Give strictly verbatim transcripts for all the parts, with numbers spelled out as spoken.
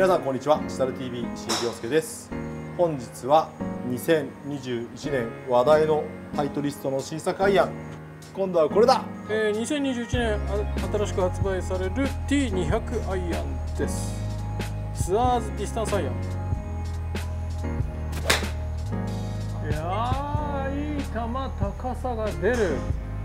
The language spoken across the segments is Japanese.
皆さんこんにちは、シタル ティーブイ 石井亮介です。本日はにせんにじゅういちねん話題のタイトリストの新作アイアン、今度はこれだ、 えー、にせんにじゅういちねん新しく発売される ティーにひゃく アイアンです。ツアーズディスタンスアイアン。いやー、いい球、高さが出る。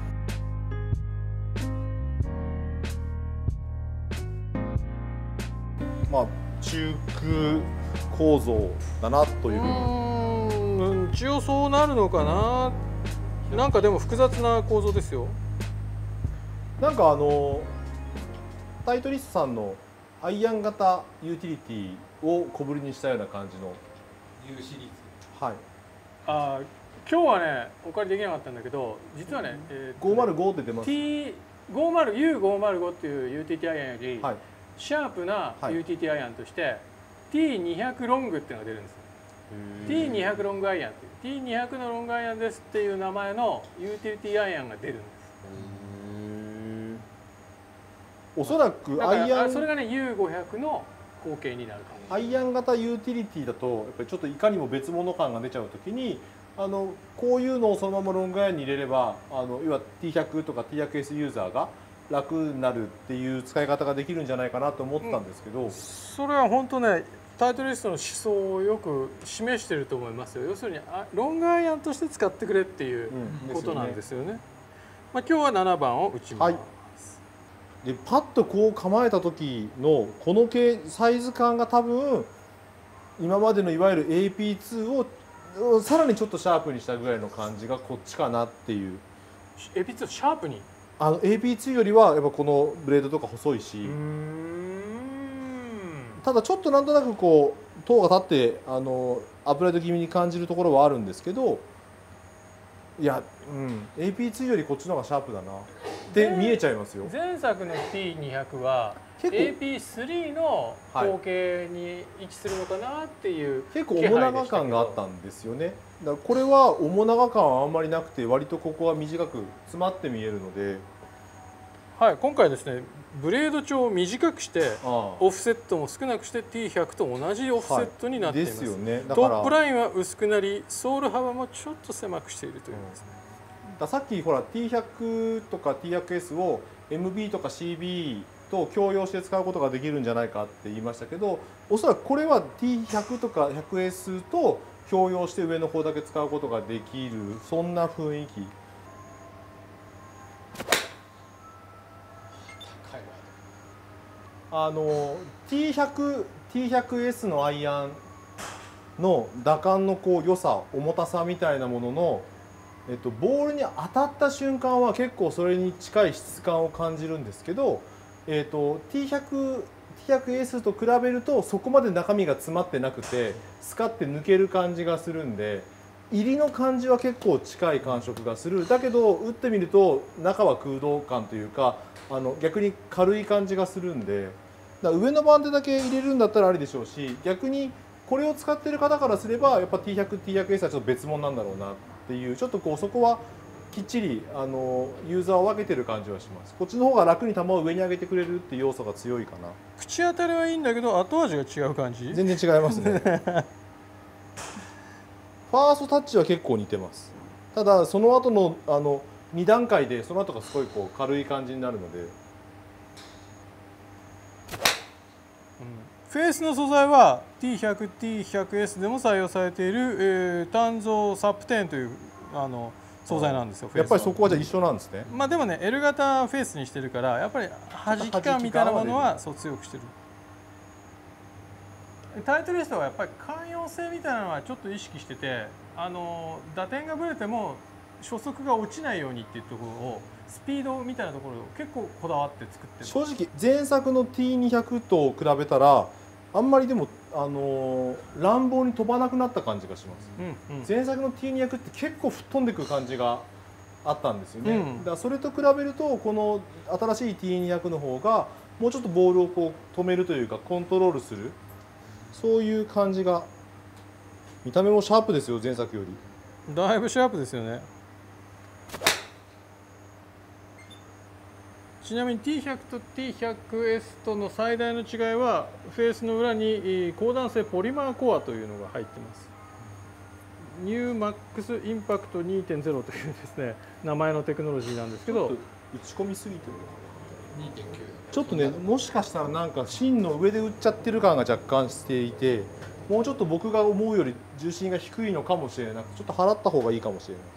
まあ中空構造だなというふうに。うーん、一応そうなるのかな。なんかでも複雑な構造ですよ。 なんかあのタイトリストさんのアイアン型ユーティリティを小ぶりにしたような感じの U シリーズ。 はい。 あ、今日はねお借りできなかったんだけど、実はね、えー、 ごまるごって出ます。 T ごじゅう ユーごじゅうご っていう ユーティリティアイアンより、 はい、 シャープな ユーティリティアイアンとして、はい、ティーにひゃく ロングっていうのが出るんですよ。ティーにひゃく ロングアイアンっていう ティーにひゃく のロングアイアンですっていう名前のユーティリティアイアンが出るんです。 おそらくアイアン、 それがね ユーごひゃく の後継になるかも。 アイアン型ユーティリティだとやっぱりちょっといかにも別物感が出ちゃうときに、あのこういうのをそのままロングアイアンに入れれば、あの要は ティーひゃく とか ティーひゃくエス ユーザーが楽になるっていう使い方ができるんじゃないかなと思ったんですけど、うん、 それは本当ねタイトリストの思想をよく示していると思いますよ。要するにロングアイアンとして使ってくれっていうことなんですよね。うん、よねまあ、今日はななばんを打ちます。はい、 でパッとこう構えた時のこの系サイズ感が多分今までのいわゆる エーピーツー をさらにちょっとシャープにしたぐらいの感じがこっちかなっていう。 エーピーツー シャープにあの エーピーツー よりはやっぱこのブレードとか細いし、ただちょっとなんとなくこう塔が立ってあのアップライト気味に感じるところはあるんですけど、いや、うん、エーピーツー よりこっちの方がシャープだなって見えちゃいますよ。 前作の ティーにひゃく は エーピースリー の後継に位置するのかなっていう結構面長感があったんですよね。だからこれは面長感はあんまりなくて割とここは短く詰まって見えるので、 はい、今回ですねブレード長を短くしてオフセットも少なくして ティーひゃく と同じオフセットになっています。ですよね。だからトップラインは薄くなりソール幅もちょっと狭くしているというですね。 うん、ださっきほら ティーひゃく とか ティーひゃくエス を エムビー とか シービー と共用して使うことができるんじゃないかって言いましたけど、おそらくこれは ティーひゃく とか ひゃくエス と共用して上の方だけ使うことができる、そんな雰囲気。あの ティーひゃく、ティーひゃくエス のアイアンの打感のこう良さ、重たさみたいなものの、えっと、ボールに当たった瞬間は結構それに近い質感を感じるんですけど、えっと、ティーひゃく、ティーひゃくエス と比べるとそこまで中身が詰まってなくてスカッて抜ける感じがするんで、入りの感じは結構近い感触がする。だけど打ってみると中は空洞感というか、あの逆に軽い感じがするんで、だ上の番手だけ入れるんだったらありでしょうし、逆にこれを使ってる方からすればやっぱ ティーひゃく、ティーひゃくエス はちょっと別物なんだろうなっていう、ちょっとこうそこはきっちりあのユーザーを分けてる感じはします。こっちの方が楽に球を上に上げてくれるっていう要素が強いかな。 口当たりはいいんだけど後味が違う感じ。 全然違いますね。ファーストタッチは結構似てます。ただその後のあのに段階でその後がすごいこう軽い感じになるので。 フェースの素材は ティーひゃく、ティーひゃくエス でも採用されている、えー、単造サップテンというあの素材なんですよ。 やっぱりそこはじゃあ一緒なんですね。 まあでもね L 型フェースにしてるからやっぱり弾き感みたいなものはそう強くしてる。タイトリストはやっぱり寛容性みたいなのはちょっと意識してて、あの打点がぶれても初速が落ちないようにっていうところをスピードみたいなところを結構こだわって作ってる。 正直前作の ティーにひゃく と比べたらあんまりでもあのー、乱暴に飛ばなくなった感じがします。うんうん、前作の ティーにひゃく って結構吹っ飛んでくる感じがあったんですよね。うん、だからそれと比べるとこの新しい ティーにひゃく の方がもうちょっとボールをこう止めるというかコントロールする、そういう感じが。見た目もシャープですよ、前作より。 だいぶシャープですよね。 ちなみに ティーひゃく と ティーひゃくエス との最大の違いはフェースの裏に高弾性ポリマーコアというのが入ってます。ニューマックスインパクト にてんゼロ というですね名前のテクノロジーなんですけど、 打ち込みすぎてるちょっとね、もしかしたらなんか芯の上で打っちゃってる感が若干していて、もうちょっと僕が思うより重心が低いのかもしれなくて、ちょっと払った方がいいかもしれないです。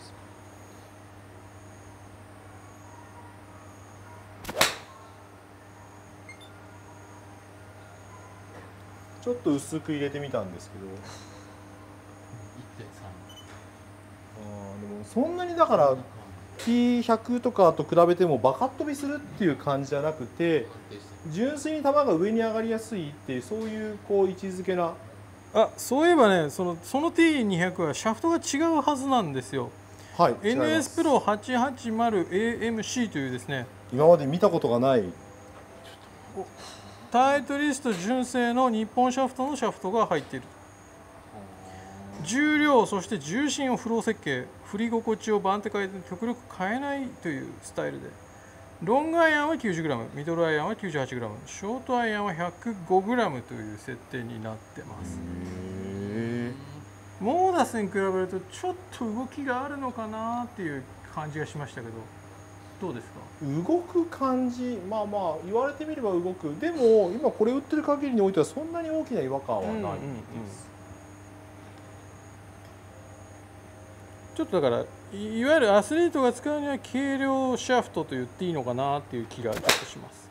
ちょっと薄く入れてみたんですけど、あーでもそんなにだから ティーひゃく とかと比べてもバカッ飛びするっていう感じじゃなくて、純粋に球が上に上がりやすいっていう、そういうこう位置づけな。 あ、そういえばね、そのその ティーにひゃく はシャフトが違うはずなんですよ。はい、エヌエス プロはちはちまるエーエムシー というですね、 今まで見たことがないタイトリスト純正の日本シャフトのシャフトが入っている。重量、そして重心をフロー設計、振り心地を番手変えて極力変えないというスタイルで、ロングアイアンは きゅうじゅうグラム、ミドルアイアンは きゅうじゅうはちグラム、ショートアイアンは ひゃくごグラム という設定になってます。モーダスに比べるとちょっと動きがあるのかなっていう感じがしましたけど、どうですか？ 動く感じ、まあまあ言われてみれば動く。でも今これ売ってる限りにおいてはそんなに大きな違和感はないです。うんうんうん、 ちょっとだからいわゆるアスリートが使うには軽量シャフトと言っていいのかなっていう気がちょっとします。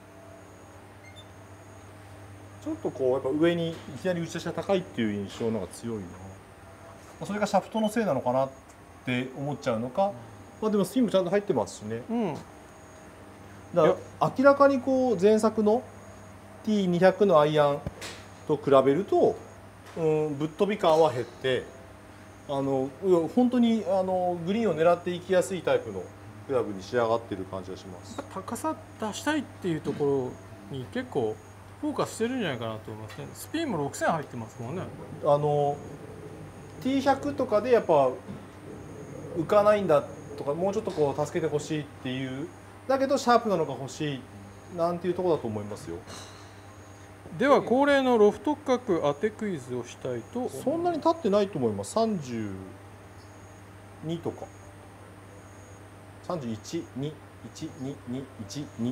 ちょっとこうやっぱ上にいきなり打ち出しが高いっていう印象の方が強いな。それがシャフトのせいなのかなって思っちゃうのか、まあでもスピンもちゃんと入ってますしね。うん、だから明らかにこう前作の ティーにひゃく のアイアンと比べると、うん、ぶっ飛び感は減って、あの本当にあのグリーンを狙っていきやすいタイプのクラブに仕上がっている感じがします。 高さ出したいっていうところに結構フォーカスしてるんじゃないかなと思いますね。スピンもろくせん入ってますもんね。 あの ティーひゃく とかでやっぱ浮かないんだとか、もうちょっとこう助けてほしいっていう、だけどシャープなのが欲しいなんていうところだと思いますよ。 では恒例のロフト角当てクイズをしたいと思います。 そんなに経ってないと思います。さんじゅうにとかさんじゅういち、に、いち、に、に、いち、に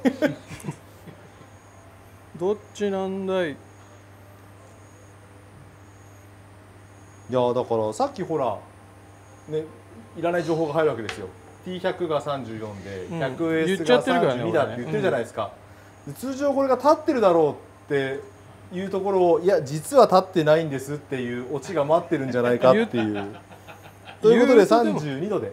どっちなんだい？いやだからさっきほらね、いらない情報が入るわけですよ。 ティーひゃく がさんじゅうよんで ひゃくエス がさんじゅうにだって言ってるじゃないですか。通常これが立ってるだろうっていうところを、いや実は立ってないんですっていうオチが待ってるんじゃないかっていうということでさんじゅうにどで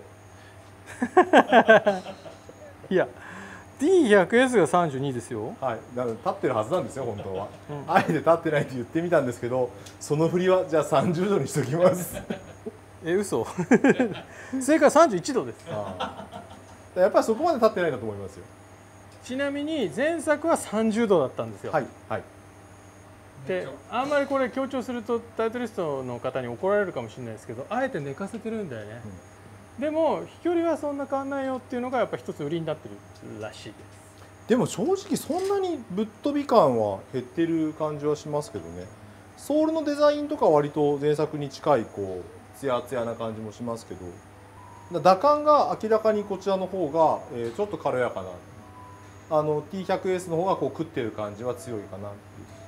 いや ティーひゃくエス がさんじゅうにですよ。 はい、だから立ってるはずなんですよ本当は、うん、あえて立ってないって言ってみたんですけど、その振りはじゃあさんじゅうどにしときますえ、嘘正解さんじゅういちどです。 ああ、やっぱりそこまで立ってないんだと思いますよ。 ちなみに前作はさんじゅうどだったんですよ。はい、はい、であんまりこれ強調するとタイトリストの方に怒られるかもしれないですけど、あえて寝かせてるんだよね、うん、でも飛距離はそんな変わんないよっていうのがやっぱ一つ売りになってるらしいです。 でも正直そんなにぶっ飛び感は減ってる感じはしますけどね。ソールのデザインとか割と前作に近いこうツヤツヤな感じもしますけど、打感が明らかにこちらの方が、えー、ちょっと軽やかな、あの ティーひゃくエス の方がこう食ってる感じは強いかなって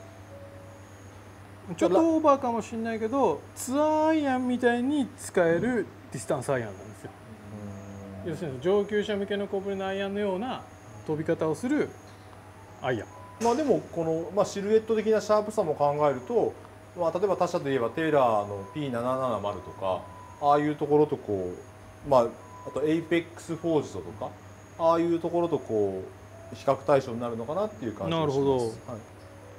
いう。 ちょっとオーバーかもしれないけどツアーアイアンみたいに使えるディスタンスアイアンなんですよ。要するに上級者向けの小ぶりのアイアンのような飛び方をするアイアン。 まあでもこの、まあ、シルエット的なシャープさも考えると、まあ、例えば他社で言えばテイラーの ピーななななまる とかああいうところとこう、まあ、あとエイペックスフォージトとかああいうところとこう比較対象になるのかなっていう感じがします。なるほど、はい、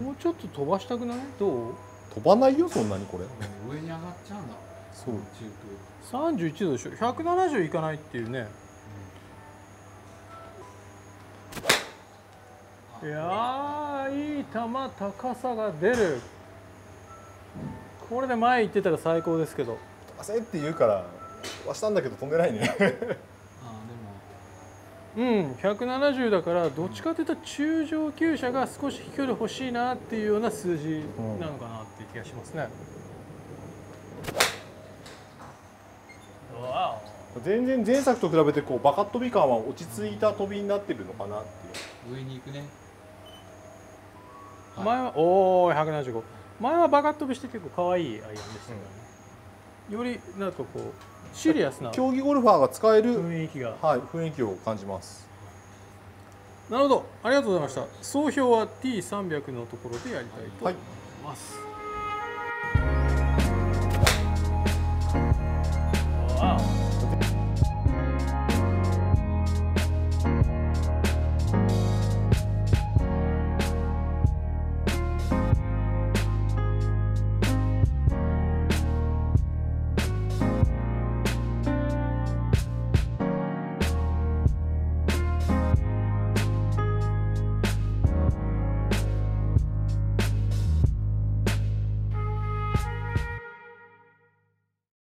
もうちょっと飛ばしたくない？どう？ 飛ばないよそんなにこれ。 上に上がっちゃうんだ。 そう。 さんじゅういちどでしょ。ひゃくななじゅういかないっていうね。うん、いやーいい球、高さが出る。これで前行ってたら最高ですけど。 飛ばせって言うから飛ばしたんだけど飛んでないね。ああでもうん、ひゃくななじゅうだからどっちかというと中上級者が少し飛距離欲しいなっていうような数字なのかなっていう気がしますね。 うん、全然前作と比べてこうバカ飛び感は落ち着いた飛びになってるのかなっていう。 上に行くね。 はい、前はおおひゃくななじゅうご。前はバカ飛びして結構可愛いアイアンでしたからね。うん、よりなんかこうシリアスな競技ゴルファーが使える雰囲気が、 はい、雰囲気を感じます。 なるほど、ありがとうございました。総評は ティーさんびゃく のところでやりたいと思います。はい。